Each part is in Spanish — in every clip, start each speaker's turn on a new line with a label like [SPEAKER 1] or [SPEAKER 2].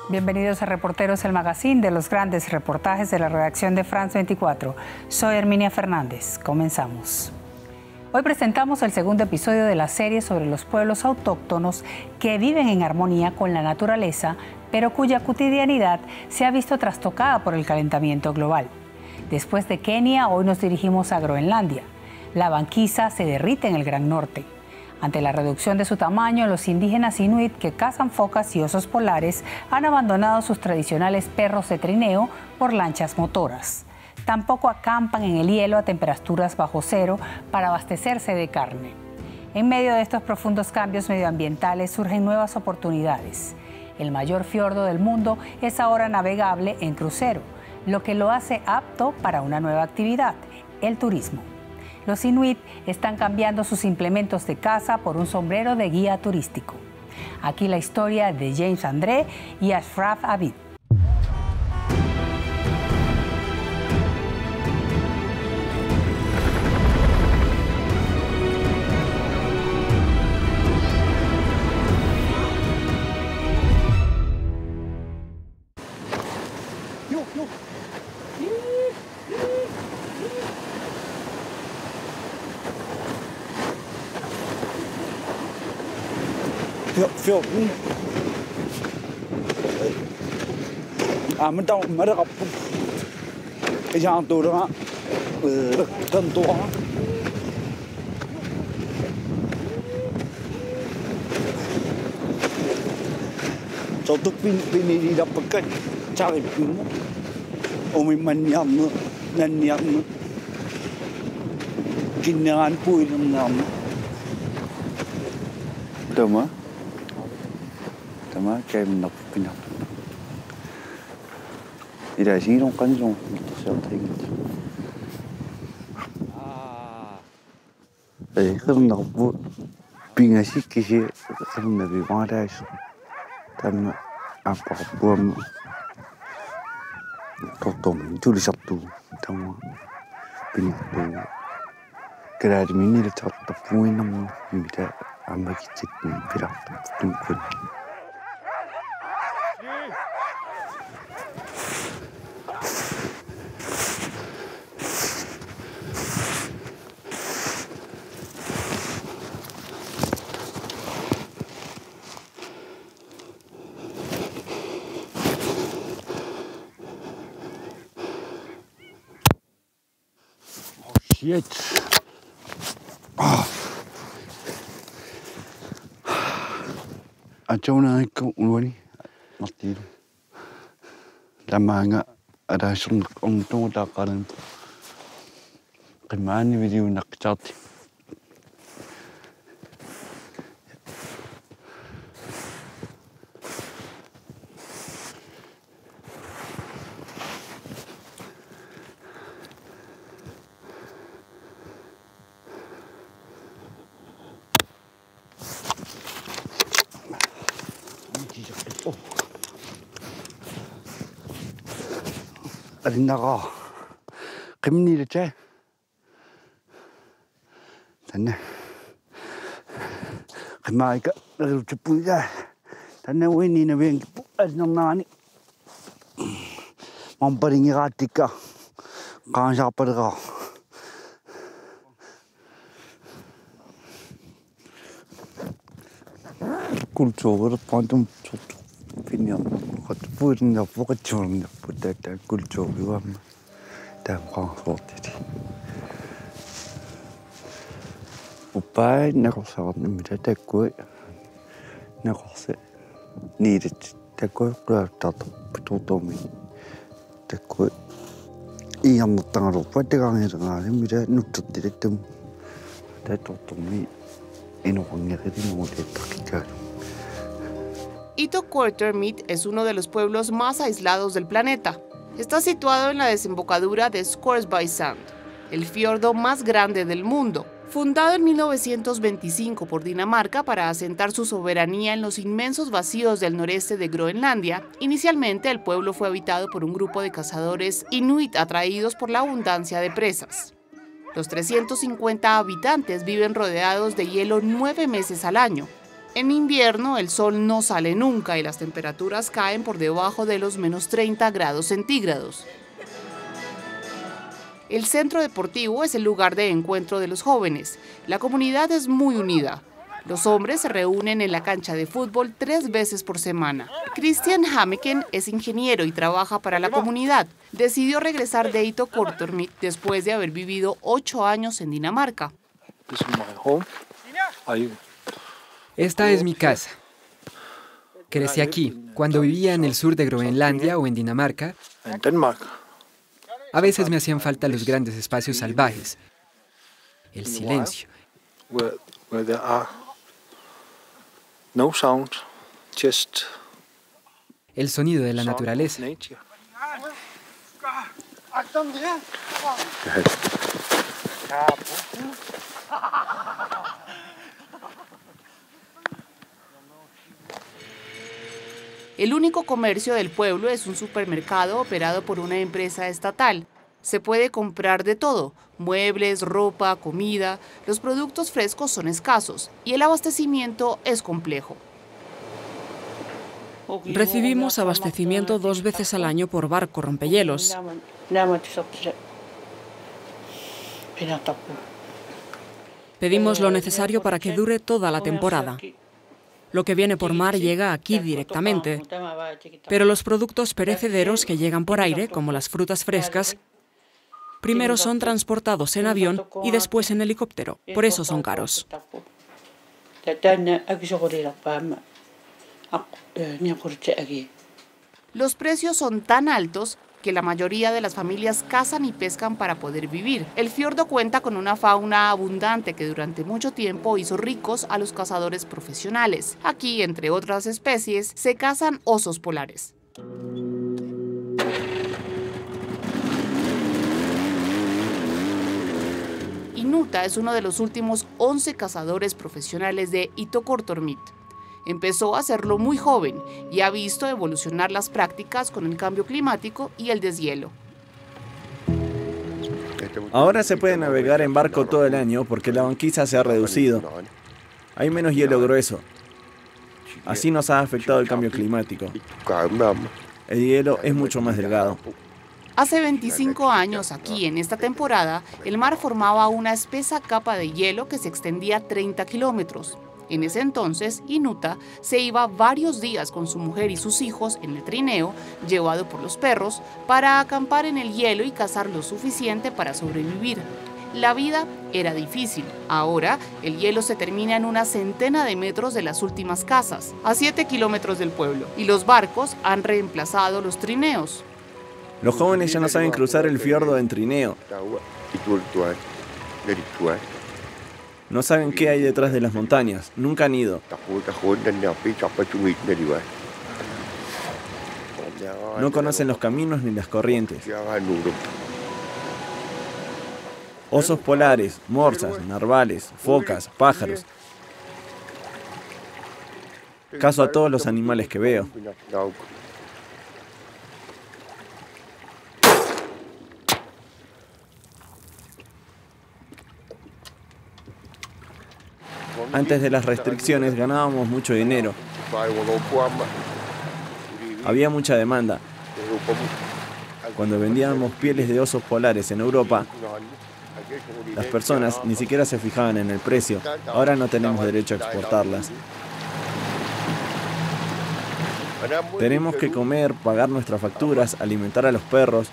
[SPEAKER 1] Bienvenidos a Reporteros, el magazine de los grandes reportajes de la redacción de France 24. Soy Herminia Fernández. Comenzamos. Hoy presentamos el segundo episodio de la serie sobre los pueblos autóctonos que viven en armonía con la naturaleza, pero cuya cotidianidad se ha visto trastocada por el calentamiento global. Después de Kenia, hoy nos dirigimos a Groenlandia. La banquisa se derrite en el Gran Norte. Ante la reducción de su tamaño, los indígenas inuit que cazan focas y osos polares han abandonado sus tradicionales perros de trineo por lanchas motoras. Tampoco acampan en el hielo a temperaturas bajo cero para abastecerse de carne. En medio de estos profundos cambios medioambientales surgen nuevas oportunidades. El mayor fiordo del mundo es ahora navegable en crucero, lo que lo hace apto para una nueva actividad, el turismo. Los inuit están cambiando sus implementos de caza por un sombrero de guía turístico. Aquí la historia de James André y Ashraf Abid.
[SPEAKER 2] Tama kem nak pinap. Ida sirong kanjong sel ting. Kan nak bu pingasi kisi kan nabi madas. Tam apa buam totom tu disatu tam pinap tu. Kerana ini letak tapuin nam minta ambak cik pirak tungkun. Shit. Acona ko ulwani mati. Lama nga ada sung ong ta karan. Kemani video nak chat. Alinaga kemni le che tanne kemai ka rupuja tanne weni na ben nani mamparingi gatika kansa parga kultur pantum opinion kat purin da fokachon da putak kultur biwam da Frankfurt upai nakosat nimita takoi nakose needed takoi klartat putotomi takoi iam tangaro pategang nga nimita nututitum tatotomi enogongeri mode takika.
[SPEAKER 3] Itoquertermeet es uno de los pueblos más aislados del planeta. Está situado en la desembocadura de Scoresby Sound, el fiordo más grande del mundo. Fundado en 1925 por Dinamarca para asentar su soberanía en los inmensos vacíos del noreste de Groenlandia, inicialmente el pueblo fue habitado por un grupo de cazadores inuit atraídos por la abundancia de presas. Los 350 habitantes viven rodeados de hielo 9 meses al año. En invierno el sol no sale nunca y las temperaturas caen por debajo de los menos 30 grados centígrados. El centro deportivo es el lugar de encuentro de los jóvenes. La comunidad es muy unida. Los hombres se reúnen en la cancha de fútbol 3 veces por semana. Christian Hammeken es ingeniero y trabaja para la comunidad. Decidió regresar de Ittoqqortoormiit después de haber vivido 8 años en Dinamarca.
[SPEAKER 4] Esta es mi casa. Crecí aquí. Cuando vivía en el sur de Groenlandia o en Dinamarca, a veces me hacían falta los grandes espacios salvajes, el silencio. El sonido de la naturaleza.
[SPEAKER 3] El único comercio del pueblo es un supermercado operado por una empresa estatal. Se puede comprar de todo: muebles, ropa, comida. Los productos frescos son escasos y el abastecimiento es complejo.
[SPEAKER 5] Recibimos abastecimiento 2 veces al año por barco rompehielos. Pedimos lo necesario para que dure toda la temporada. Lo que viene por mar llega aquí directamente, pero los productos perecederos que llegan por aire, como las frutas frescas, primero son transportados en avión y después en helicóptero. Por eso son caros.
[SPEAKER 3] Los precios son tan altos que la mayoría de las familias cazan y pescan para poder vivir. El fiordo cuenta con una fauna abundante que durante mucho tiempo hizo ricos a los cazadores profesionales. Aquí, entre otras especies, se cazan osos polares. Inuta es uno de los últimos 11 cazadores profesionales de Ittoqqortoormiit. Empezó a hacerlo muy joven y ha visto evolucionar las prácticas con el cambio climático y el deshielo.
[SPEAKER 6] Ahora se puede navegar en barco todo el año porque la banquisa se ha reducido. Hay menos hielo grueso. Así nos ha afectado el cambio climático. El hielo es mucho más delgado.
[SPEAKER 3] Hace 25 años, aquí en esta temporada, el mar formaba una espesa capa de hielo que se extendía 30 kilómetros. En ese entonces, Inuta se iba varios días con su mujer y sus hijos en el trineo, llevado por los perros, para acampar en el hielo y cazar lo suficiente para sobrevivir. La vida era difícil. Ahora, el hielo se termina en una centena de metros de las últimas casas, a 7 kilómetros del pueblo, y los barcos han reemplazado los trineos.
[SPEAKER 6] Los jóvenes ya no saben cruzar el fiordo en trineo. No saben qué hay detrás de las montañas, nunca han ido. No conocen los caminos ni las corrientes. Osos polares, morsas, narvales, focas, pájaros. Cazo a todos los animales que veo. Antes de las restricciones ganábamos mucho dinero. Había mucha demanda. Cuando vendíamos pieles de osos polares en Europa, las personas ni siquiera se fijaban en el precio. Ahora no tenemos derecho a exportarlas. Tenemos que comer, pagar nuestras facturas, alimentar a los perros.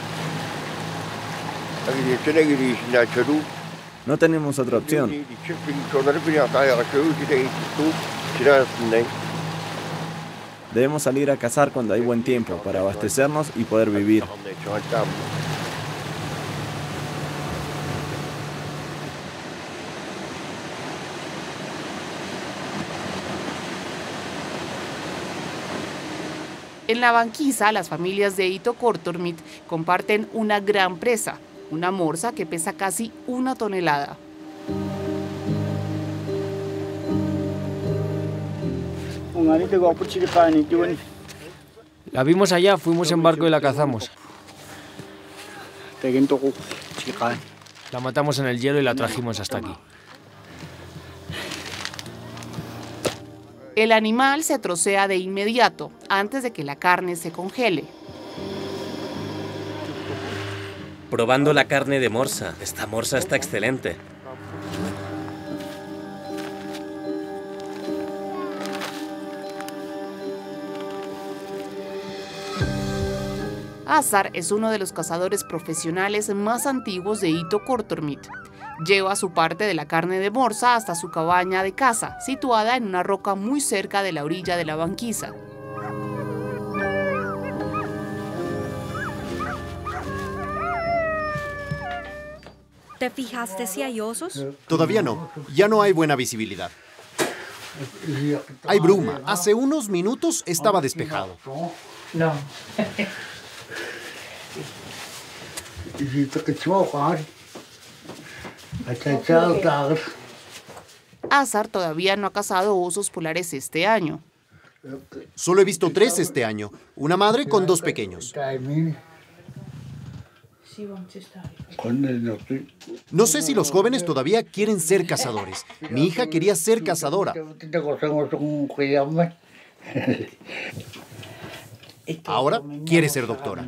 [SPEAKER 6] No tenemos otra opción. Debemos salir a cazar cuando hay buen tiempo para abastecernos y poder vivir.
[SPEAKER 3] En la banquisa, las familias de Ittoqqortoormiit comparten una gran presa, una morsa que pesa casi 1 tonelada.
[SPEAKER 7] La vimos allá, fuimos en barco y la cazamos. La matamos en el hielo y la trajimos hasta aquí.
[SPEAKER 3] El animal se trocea de inmediato, antes de que la carne se congele.
[SPEAKER 8] Probando la carne de morsa. Esta morsa está excelente.
[SPEAKER 3] Azar es uno de los cazadores profesionales más antiguos de Ito Kortormit. Lleva su parte de la carne de morsa hasta su cabaña de caza, situada en una roca muy cerca de la orilla de la banquisa.
[SPEAKER 9] ¿Te fijaste si hay osos?
[SPEAKER 10] Todavía no. Ya no hay buena visibilidad. Hay bruma. Hace unos minutos estaba despejado.
[SPEAKER 1] No.
[SPEAKER 3] Azar todavía no ha cazado osos polares este año.
[SPEAKER 10] Solo he visto 3 este año. Una madre con 2 pequeños. No sé si los jóvenes todavía quieren ser cazadores. Mi hija quería ser cazadora. Ahora quiere ser doctora.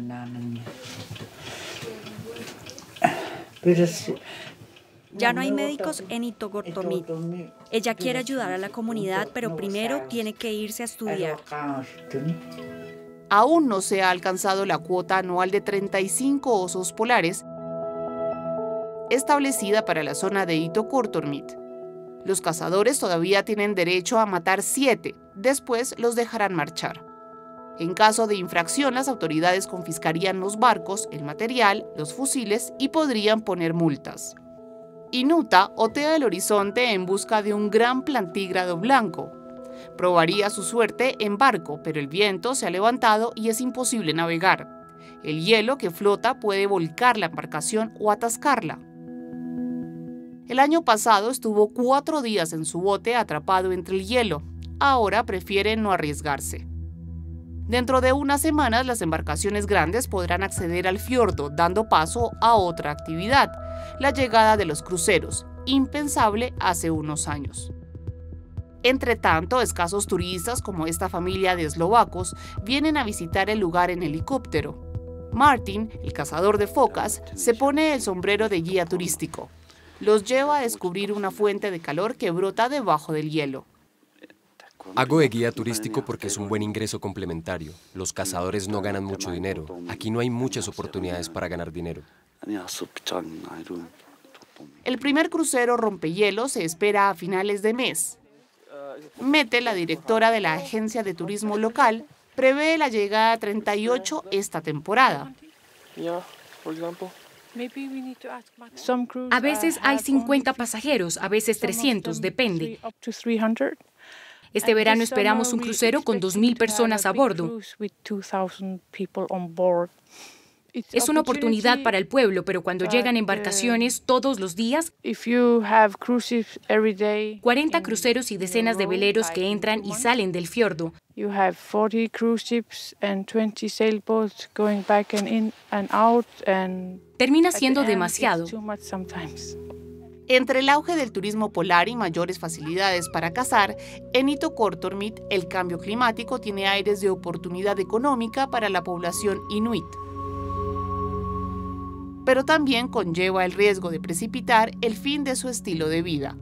[SPEAKER 9] Ya no hay médicos en Ito Kortormit. Ella quiere ayudar a la comunidad, pero primero tiene que irse a estudiar.
[SPEAKER 3] Aún no se ha alcanzado la cuota anual de 35 osos polares establecida para la zona de Ito Kortormit. Los cazadores todavía tienen derecho a matar 7, después los dejarán marchar. En caso de infracción, las autoridades confiscarían los barcos, el material, los fusiles y podrían poner multas. Inuta otea el horizonte en busca de un gran plantígrado blanco. Probaría su suerte en barco, pero el viento se ha levantado y es imposible navegar. El hielo que flota puede volcar la embarcación o atascarla. El año pasado estuvo 4 días en su bote atrapado entre el hielo. Ahora prefiere no arriesgarse. Dentro de unas semanas, las embarcaciones grandes podrán acceder al fiordo, dando paso a otra actividad, la llegada de los cruceros, impensable hace unos años. Entre tanto, escasos turistas como esta familia de eslovacos vienen a visitar el lugar en helicóptero. Martin, el cazador de focas, se pone el sombrero de guía turístico. Los lleva a descubrir una fuente de calor que brota debajo del hielo.
[SPEAKER 11] Hago de guía turístico porque es un buen ingreso complementario. Los cazadores no ganan mucho dinero. Aquí no hay muchas oportunidades para ganar dinero.
[SPEAKER 3] El primer crucero rompehielo se espera a finales de mes. Mette, la directora de la agencia de turismo local, prevé la llegada a 38 esta temporada.
[SPEAKER 12] A veces hay 50 pasajeros, a veces 300, depende. Este verano esperamos un crucero con 2.000 personas a bordo. Es una oportunidad para el pueblo, pero cuando llegan embarcaciones todos los días, 40 cruceros y decenas de veleros que entran y salen del fiordo. Termina siendo demasiado.
[SPEAKER 3] Entre el auge del turismo polar y mayores facilidades para cazar, en Ito Kortormit el cambio climático tiene aires de oportunidad económica para la población inuit. Pero también conlleva el riesgo de precipitar el fin de su estilo de vida.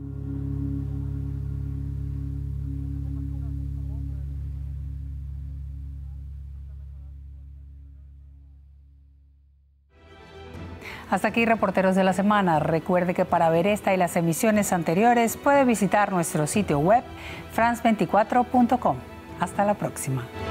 [SPEAKER 1] Hasta aquí, Reporteros de la Semana. Recuerde que para ver esta y las emisiones anteriores puede visitar nuestro sitio web france24.com. Hasta la próxima.